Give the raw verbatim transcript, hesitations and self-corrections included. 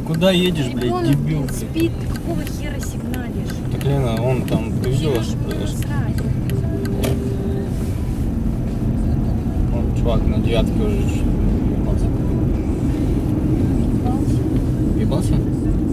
куда едешь, блядь, Ребенок, дебил, блин, блядь? спит, ты какого хера сигналишь? Так, Лена, он там, ты видела, что произошло? Вон, чувак на девятке уже ебался. Ебался. Ебался?